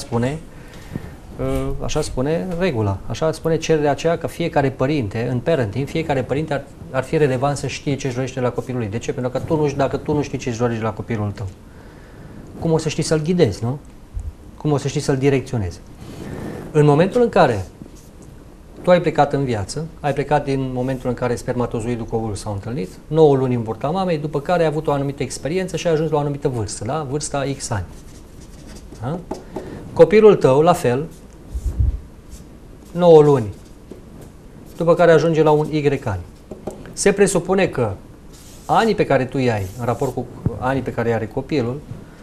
spune regula, așa spune cererea aceea că fiecare părinte, în parenting, fiecare părinte ar fi relevant să știe ce își dorește de la copilul lui. De ce? Pentru că dacă tu nu știi ce își dorește de la copilul tău, cum o să știi să-l ghidezi, nu? Cum o să știi să-l direcționezi? În momentul în care tu ai plecat în viață, ai plecat din momentul în care spermatozoidul cu ovulul s-au întâlnit, 9 luni în burta mamei, după care ai avut o anumită experiență și ai ajuns la o anumită vârstă, da? Vârsta X ani. Da? Copilul tău, la fel, 9 luni, după care ajunge la un Y ani. Se presupune că anii pe care tu îi ai, în raport cu anii pe care îi are copilul,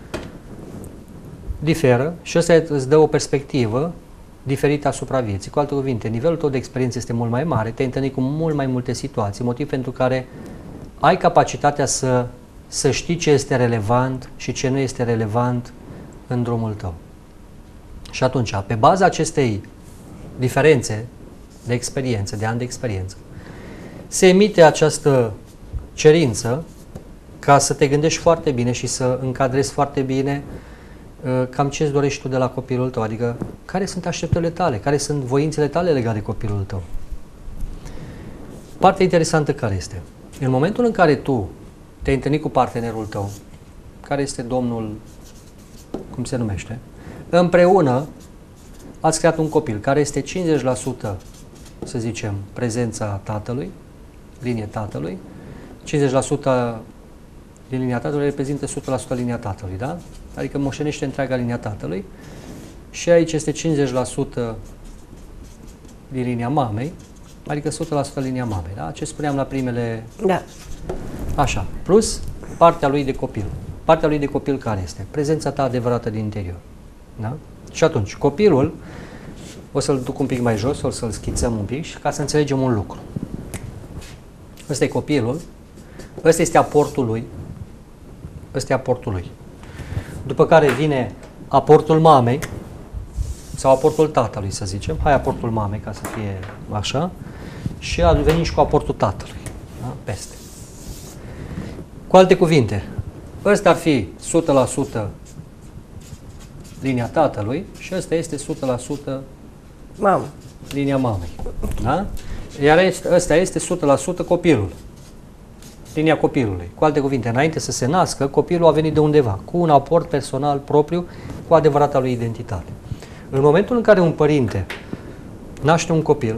diferă și ăsta îți dă o perspectivă diferită asupra vieții. Cu alte cuvinte, nivelul tău de experiență este mult mai mare, te-ai întâlnit cu mult mai multe situații, motiv pentru care ai capacitatea să știi ce este relevant și ce nu este relevant în drumul tău. Și atunci, pe baza acestei diferențe de experiență, de ani de experiență, se emite această cerință ca să te gândești foarte bine și să încadrezi foarte bine cam ce îți dorești tu de la copilul tău, adică care sunt așteptările tale, care sunt voințele tale legate de copilul tău. Partea interesantă care este? În momentul în care tu te-ai întâlnit cu partenerul tău, care este domnul, cum se numește, împreună ați creat un copil care este 50%, să zicem, prezența tatălui, linie tatălui, 50% din linia tatălui reprezintă 100% linia tatălui, da? Adică moșenește întreaga linia tatălui și aici este 50% din linia mamei, adică 100% linia mamei, da? Ce spuneam la primele... Da. Așa, plus partea lui de copil. Partea lui de copil care este? Prezența ta adevărată din interior, da? Și atunci, copilul O să-l duc un pic mai jos, o să-l schițăm un pic și ca să înțelegem un lucru. Ăsta e copilul, ăsta este aportul lui, ăsta e aportul lui. După care vine aportul mamei sau aportul tatălui, să zicem. Hai aportul mamei, ca să fie așa. Și venim și cu aportul tatălui. Da? Peste. Cu alte cuvinte, ăsta ar fi 100% linia tatălui și ăsta este 100% Mamă. linia mamei. Da? Iar ăsta este 100% copilul. Linia copilului. Cu alte cuvinte, înainte să se nască, copilul a venit de undeva, cu un aport personal propriu, cu adevărata lui identitate. În momentul în care un părinte naște un copil,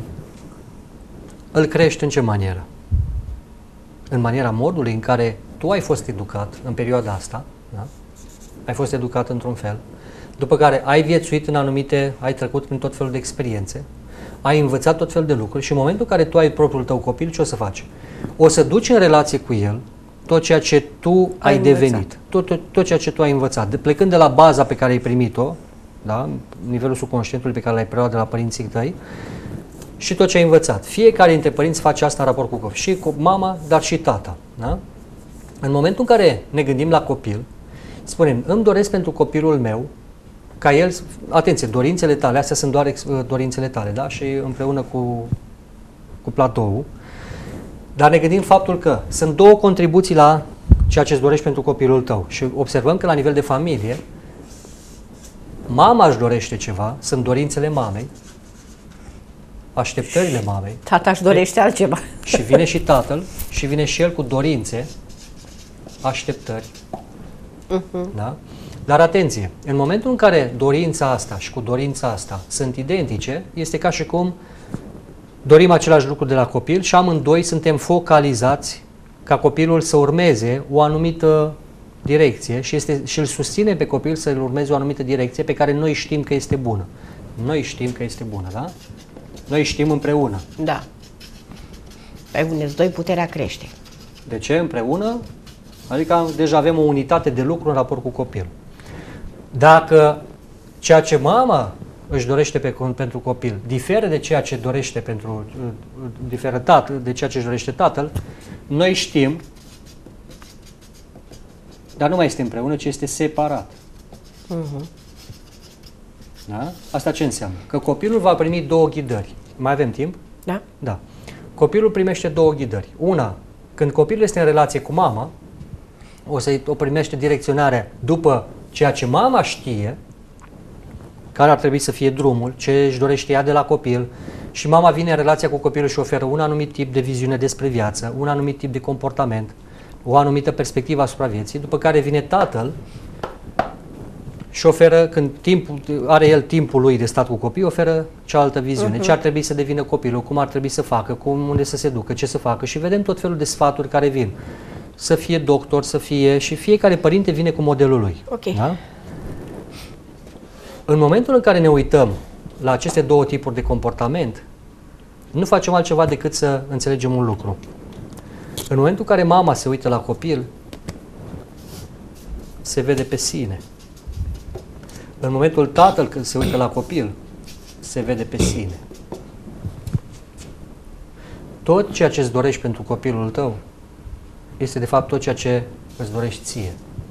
îl crești în ce manieră? În maniera modului în care tu ai fost educat în perioada asta, da? Ai fost educat într-un fel, după care ai viețuit în anumite, ai trecut prin tot felul de experiențe, ai învățat tot felul de lucruri și în momentul în care tu ai propriul tău copil, ce o să faci? O să duci în relație cu el tot ceea ce tu ai devenit, tot ceea ce tu ai învățat, plecând de la baza pe care ai primit-o, da? Nivelul subconștientului pe care l-ai preluat de la părinții tăi și tot ce ai învățat. Fiecare dintre părinți face asta în raport cu copil, și cu mama, dar și tata. Da? În momentul în care ne gândim la copil, spunem, îmi doresc pentru copilul meu ca el, atenție, dorințele tale, astea sunt doar dorințele tale, da? Și împreună cu platou, dar ne gândim faptul că sunt două contribuții la ceea ce îți dorești pentru copilul tău și observăm că la nivel de familie, mama își dorește ceva, sunt dorințele mamei, așteptările mamei. Tata își dorește altceva. Și vine și tatăl și vine și el cu dorințe, așteptări. Da? Dar atenție, în momentul în care dorința asta și cu dorința asta sunt identice, este ca și cum dorim același lucru de la copil și amândoi suntem focalizați ca copilul să urmeze o anumită direcție și îl susține pe copil să urmeze o anumită direcție pe care noi știm că este bună. Noi știm că este bună, da? Noi știm împreună. Da. Pe uneți doi, puterea crește. De ce împreună? Adică deja avem o unitate de lucru în raport cu copilul. Dacă ceea ce mama își dorește pentru copil diferă de ceea ce dorește de ceea ce își dorește tatăl, noi știm, dar nu mai este împreună, ci este separat. Da? Asta ce înseamnă? Că copilul va primi două ghidări. Mai avem timp? Da. Da. Copilul primește două ghidări. Una, când copilul este în relație cu mama, o primește direcționarea după ceea ce mama știe, care ar trebui să fie drumul, ce își dorește ea de la copil, și mama vine în relația cu copilul și oferă un anumit tip de viziune despre viață, un anumit tip de comportament, o anumită perspectivă asupra vieții, după care vine tatăl și oferă, când are el timpul lui de stat cu copii, oferă cealaltă viziune. Ce ar trebui să devină copilul, cum ar trebui să facă, unde să se ducă, ce să facă, și vedem tot felul de sfaturi care vin. Să fie doctor, să fie, și fiecare părinte vine cu modelul lui. Ok. Da? În momentul în care ne uităm la aceste două tipuri de comportament, nu facem altceva decât să înțelegem un lucru. În momentul în care mama se uită la copil, se vede pe sine. În momentul tatăl când se uită la copil, se vede pe sine. Tot ceea ce îți dorești pentru copilul tău este de fapt tot ceea ce îți dorești ție.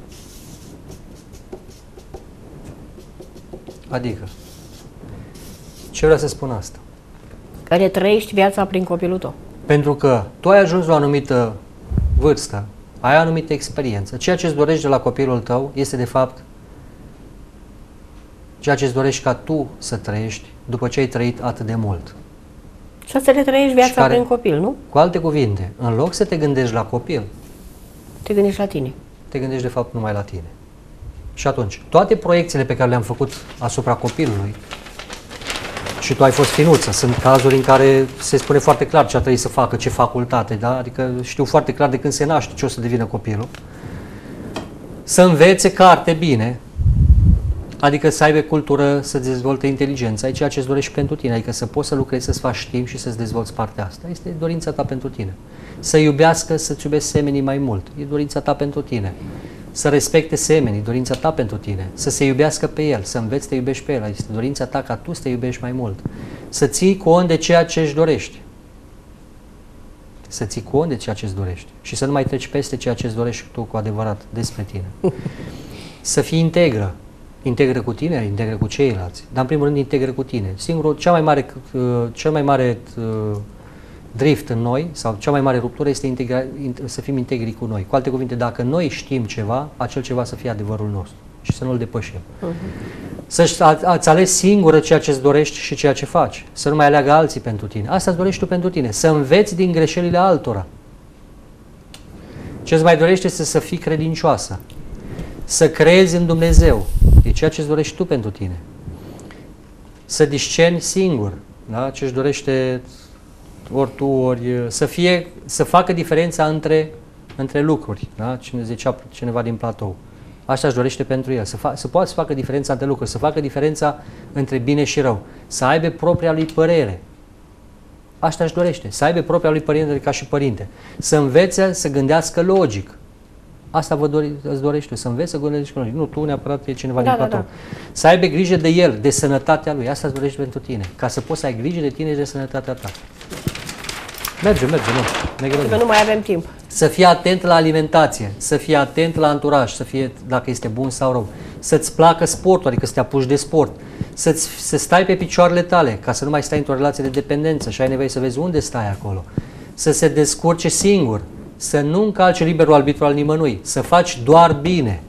Adică, ce vreau să spun asta? Că retrăiești viața prin copilul tău. Pentru că tu ai ajuns la o anumită vârstă, ai o anumită experiență. Ceea ce îți dorești de la copilul tău este de fapt ceea ce îți dorești ca tu să trăiești după ce ai trăit atât de mult. Și să retrăiești viața prin copil, nu? Cu alte cuvinte, în loc să te gândești la copil, te gândești la tine. Te gândești de fapt numai la tine. Și atunci, toate proiecțiile pe care le-am făcut asupra copilului, și tu ai fost finuță, sunt cazuri în care se spune foarte clar ce a trebuit să facă, ce facultate, da? Adică știu foarte clar de când se naște ce o să devină copilul. Să învețe carte bine, adică să aibă cultură, să-ți dezvolte inteligența, e ceea ce îți dorești pentru tine, adică să poți să lucrezi, să-ți faci timp și să-ți dezvolți partea asta. Este dorința ta pentru tine. Să iubească, să-ți iubești semenii mai mult, e dorința ta pentru tine. să respecte semenii, dorința ta pentru tine, să se iubească pe el, să înveți să te iubești pe el, este dorința ta ca tu să te iubești mai mult, să ții cont de ceea ce își dorești, să ții cont de ceea ce îți dorești și să nu mai treci peste ceea ce îți dorești tu cu adevărat despre tine. Să fii integră, integră cu tine, integră cu ceilalți, dar în primul rând integră cu tine. Singurul, cel mai mare drift în noi, sau cea mai mare ruptură este să fim integri cu noi. Cu alte cuvinte, dacă noi știm ceva, acel ceva să fie adevărul nostru și să nu-l depășim. Să-ți alegi singură ceea ce îți dorești și ceea ce faci. Să nu mai aleagă alții pentru tine. Asta îți dorești tu pentru tine. Să înveți din greșelile altora. Ce îți mai dorește este să fii credincioasă. Să crezi în Dumnezeu. E ceea ce îți dorești tu pentru tine. Să discerni singur. Da? Ce își dorește ori tu, ori să facă diferența între lucruri. Da? Cine zicea cineva din Platou. Așa își dorește pentru el. Să poată să facă diferența între lucruri, să facă diferența între bine și rău. Să aibă propria lui părere. Asta își dorește. Să aibă propria lui părere ca și părinte. Să învețe să gândească logic. Asta îți dorește, să înveți să gândești logic. Nu tu neapărat, e cineva din Platou. Da. Să aibă grijă de el, de sănătatea lui. Asta îți dorește pentru tine. Ca să poți să ai grijă de tine și de sănătatea ta. Merge, nu. Că nu mai avem timp. Să fii atent la alimentație, să fii atent la anturaj, să fie dacă este bun sau rău. Să-ți placă sportul, adică să te apuci de sport. Să stai pe picioarele tale, ca să nu mai stai într-o relație de dependență și ai nevoie să vezi unde stai acolo. Să se descurce singur, să nu încalci liberul arbitru al nimănui, să faci doar bine.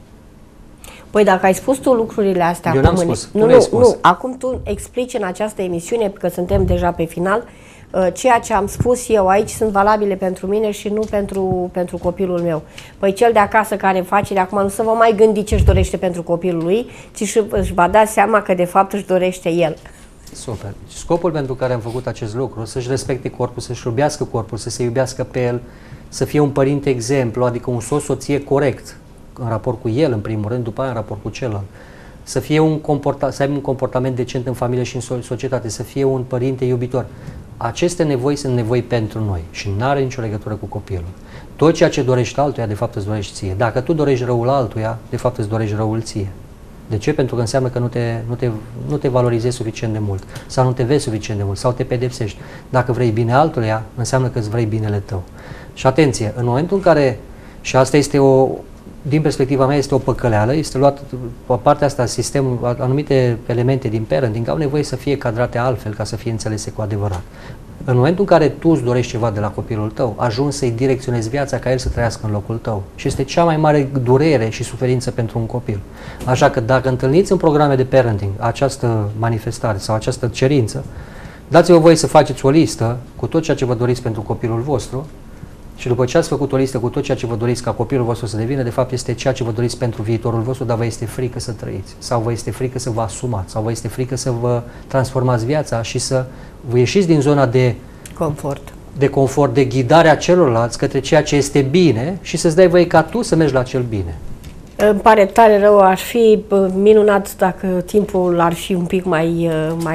Păi dacă ai spus tu lucrurile astea eu acum... n-am spus, Nu, acum tu explici în această emisiune, că suntem deja pe final, ceea ce am spus eu aici sunt valabile pentru mine și nu pentru copilul meu. Păi cel de acasă care face de acum nu se va mai gândi ce își dorește pentru copilul lui, ci își va da seama că de fapt își dorește el. Super. Scopul pentru care am făcut acest lucru, să-și respecte corpul, să-și iubească corpul, să se iubească pe el, să fie un părinte exemplu, adică un soție corect în raport cu el în primul rând, după aia în raport cu celălalt. Să aibă un comportament decent în familie și în societate, să fie un părinte iubitor. Aceste nevoi sunt nevoi pentru noi și nu are nicio legătură cu copilul. Tot ceea ce dorești altuia, de fapt îți dorești ție. Dacă tu dorești răul altuia, de fapt îți dorești răul ție. De ce? Pentru că înseamnă că nu te valorizezi suficient de mult sau nu te vezi suficient de mult sau te pedepsești. Dacă vrei bine altuia, înseamnă că îți vrei binele tău. Și atenție, în momentul în care, și asta este din perspectiva mea este o păcăleală, este luat pe partea asta sistemul, anumite elemente din parenting au nevoie să fie cadrate altfel ca să fie înțelese cu adevărat. În momentul în care tu îți dorești ceva de la copilul tău, ajungi să-i direcționezi viața ca el să trăiască în locul tău. Și este cea mai mare durere și suferință pentru un copil. Așa că dacă întâlniți în programe de parenting această manifestare sau această cerință, dați-vă voie să faceți o listă cu tot ceea ce vă doriți pentru copilul vostru. Și după ce ați făcut o listă cu tot ceea ce vă doriți ca copilul vostru să devină, de fapt este ceea ce vă doriți pentru viitorul vostru, dar vă este frică să trăiți, sau vă este frică să vă asumați, sau vă este frică să vă transformați viața și să vă ieșiți din zona de confort, de ghidarea celorlalți către ceea ce este bine și să-ți dai voie ca tu să mergi la cel bine. Îmi pare tare rău, ar fi minunat dacă timpul ar fi un pic mai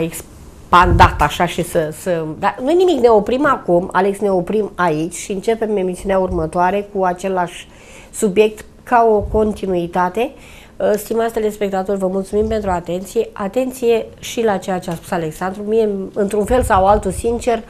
expandat așa și Dar nu nimic, ne oprim acum, Alex, ne oprim aici și începem emisiunea următoare cu același subiect ca o continuitate. Stimați telespectatori, vă mulțumim pentru atenție. Atenție și la ceea ce a spus Alexandru. Mie, într-un fel sau altul, sincer,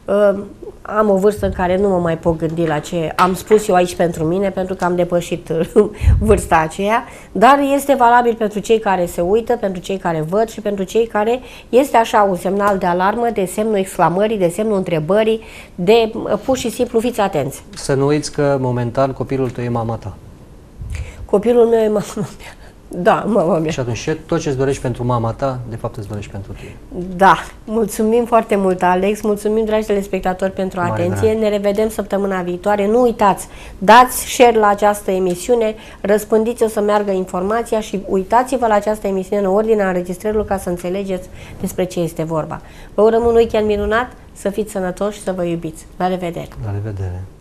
am o vârstă în care nu mă mai pot gândi la ce am spus eu aici pentru mine, pentru că am depășit vârsta aceea, dar este valabil pentru cei care se uită, pentru cei care văd și pentru cei care este așa un semnal de alarmă, de semnul exclamării, de semnul întrebării, de pur și simplu fiți atenți. Să nu uiți că momentan copilul tău e mama ta. Copilul meu e mama mea. Da, mama mea. Și atunci tot ce îți dorești pentru mama ta, de fapt îți dorești pentru tine. Da, mulțumim foarte mult, Alex, mulțumim, dragi telespectatori, pentru atenție. Ne revedem săptămâna viitoare. Nu uitați, dați share la această emisiune, răspândiți-o să meargă informația și uitați-vă la această emisiune în ordinea înregistrărilor ca să înțelegeți despre ce este vorba. Vă urăm un weekend minunat, să fiți sănătoși și să vă iubiți. La revedere! La revedere!